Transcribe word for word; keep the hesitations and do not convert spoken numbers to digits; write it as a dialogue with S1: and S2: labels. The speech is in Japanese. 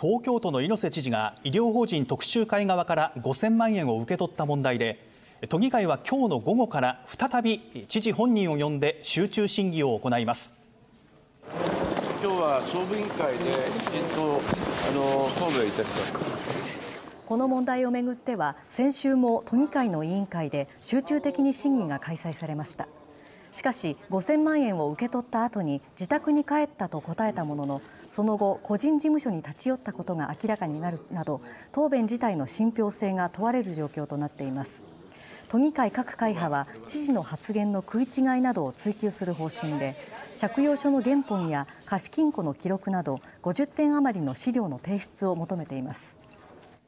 S1: 東京都の猪瀬知事が医療法人徳洲会側からごせんまんえんを受け取った問題で、都議会は今日の午後から再び知事本人を呼んで集中審議を行います。
S2: 今日は総務委員会できちんとあの答弁いたします。
S3: この問題をめぐっては先週も都議会の委員会で集中的に審議が開催されました。しかしごせんまんえんを受け取った後に自宅に帰ったと答えたものの、その後個人事務所に立ち寄ったことが明らかになるなど、答弁自体の信憑性が問われる状況となっています。都議会各会派は知事の発言の食い違いなどを追及する方針で、借用書の原本や貸金庫の記録などごじゅってん余りの資料の提出を求めています。